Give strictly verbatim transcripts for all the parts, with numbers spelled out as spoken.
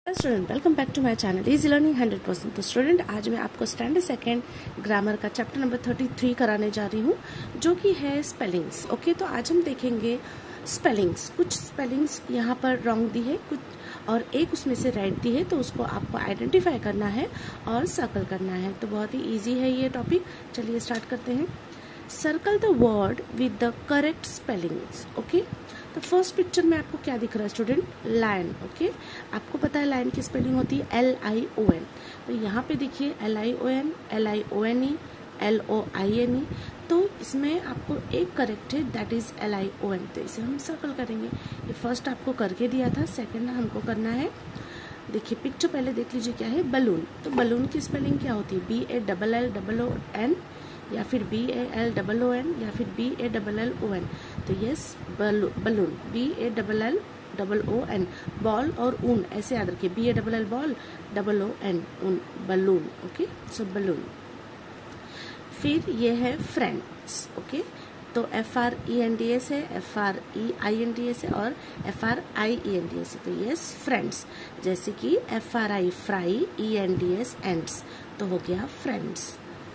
Student, welcome back to my channel easy learning hundred percent. तो student, आज मैं आपको स्टैंडर्ड सेकेंड ग्रामर का चैप्टर नंबर थर्टी थ्री कराने जा रही हूँ, जो कि है स्पेलिंग्स। ओके, तो आज हम देखेंगे स्पेलिंग्स। कुछ स्पेलिंग्स यहाँ पर रॉन्ग दी है, कुछ और एक उसमें से राइट दी है, तो उसको आपको आइडेंटिफाई करना है और सर्कल करना है। तो बहुत ही ईजी है ये टॉपिक। चलिए स्टार्ट करते हैं। Circle the word with the correct spellings. Okay, तो फर्स्ट पिक्चर में आपको क्या दिख रहा है स्टूडेंट? लायन। ओके, आपको पता है लायन की स्पेलिंग होती है एल आई ओ एन। तो यहाँ पे देखिए L I O N, L I O N E, L O I N E. तो इसमें आपको एक करेक्ट है, that is L I O N. तो इसे हम सर्कल करेंगे। ये फर्स्ट आपको करके दिया था, सेकेंड हमको करना है। देखिए पिक्चर पहले देख लीजिए क्या है, बलून। तो बलून की स्पेलिंग क्या होती है? B A double L double O N, या फिर B A L double O N, या फिर B A double L O N. तो yes, balloon, B A double L double O N. Ball और ऊन ऐसे याद रखिए, B A double L ball, double O N ऊन, बलून। Okay, so balloon. फिर ये है फ्रेंड्स। ओके, तो F R E N D S है, F R E I N D S है और F R I E N D S है। तो यस, फ्रेंड्स। जैसे कि F R I fry, E N D S ends, तो हो गया फ्रेंड्स।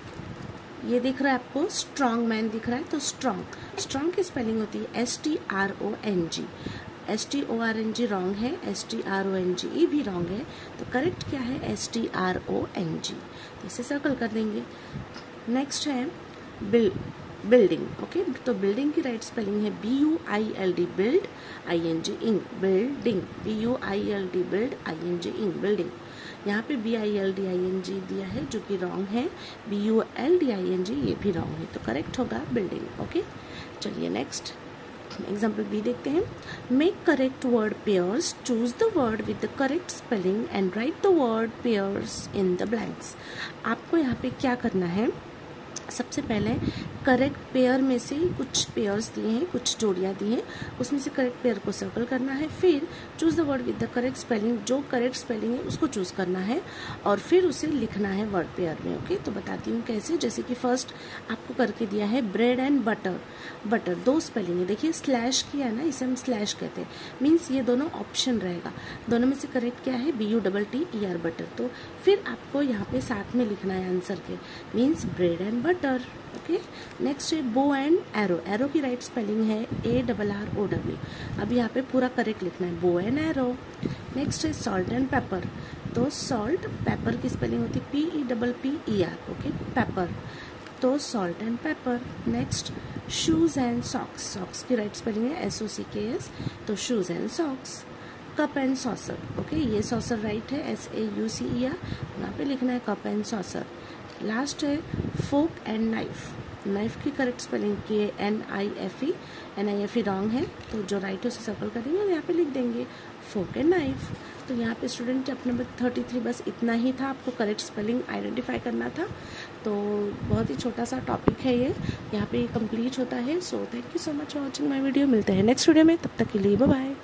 ये दिख रहा है आपको, स्ट्रॉन्ग मैन दिख रहा है। तो स्ट्रॉन्ग, स्ट्रॉन्ग की स्पेलिंग होती है S T R O N G. S T O R N G wrong है, S T R O N G E भी रॉन्ग है। तो करेक्ट क्या है? S T R O N G. तो इसे सर्कल कर देंगे। नेक्स्ट है बिल बिल्डिंग। ओके, तो बिल्डिंग की राइट स्पेलिंग है B U I L D, build, I N G ing, building, B U I L D build, I N G ing, building. यहाँ पे B I L D I N G दिया है, जो कि wrong है। B U L D I N G ये भी wrong है। तो करेक्ट होगा बिल्डिंग। ओके, चलिए नेक्स्ट एग्जाम्पल बी देखते हैं। Make correct word pairs, choose the word with the correct spelling and write the word pairs in the blanks. आपको यहाँ पे क्या करना है? सबसे पहले करेक्ट पेयर में से कुछ पेयर्स दिए हैं, कुछ जोड़ियाँ दी हैं, उसमें से करेक्ट पेयर को सर्कल करना है। फिर choose the word with the correct spelling, जो करेक्ट स्पेलिंग है उसको चूज करना है और फिर उसे लिखना है वर्ड पेयर में। ओके, तो बताती हूँ कैसे। जैसे कि फर्स्ट आपको करके दिया है ब्रेड एंड बटर। बटर दो स्पेलिंग है, देखिए स्लैश किया है ना, इसे हम स्लैश कहते हैं। मीन्स ये दोनों ऑप्शन रहेगा, दोनों में से करेक्ट क्या है? B U double T E R, butter. तो फिर आपको यहाँ पे साथ में लिखना है आंसर के, means bread and butter. Okay, next है बो एंड एरो। एरो की राइट स्पेलिंग है A double R O W. अब यहाँ पे पूरा करेक्ट लिखना है, बो एंड एरो। नेक्स्ट है सॉल्ट एंड पेपर। तो सॉल्ट, पेपर की स्पेलिंग होती है P E double P E R. Okay, pepper. तो salt and pepper. Next shoes and socks. Socks की राइट स्पेलिंग है एस ओ सी के एस, तो shoes and socks. Cup and saucer. Okay, ये saucer right है, S A U C E R, यहाँ पे लिखना है कप एंड सॉसर। लास्ट है फोक एंड नाइफ। नाइफ की करेक्ट स्पेलिंग की है N I F E, N I F E wrong है, तो जो राइट है उसे सर्कल करेंगे और यहाँ पे लिख देंगे फोक एंड नाइफ। तो यहाँ पे student chapter number thirty three बस इतना ही था, आपको करेक्ट स्पेलिंग आइडेंटिफाई करना था। तो बहुत ही छोटा सा टॉपिक है ये, यहाँ पे कंप्लीट होता है। So thank you so much for watching my video. मिलते हैं नेक्स्ट वीडियो में, तब तक के लिए बाय बाय।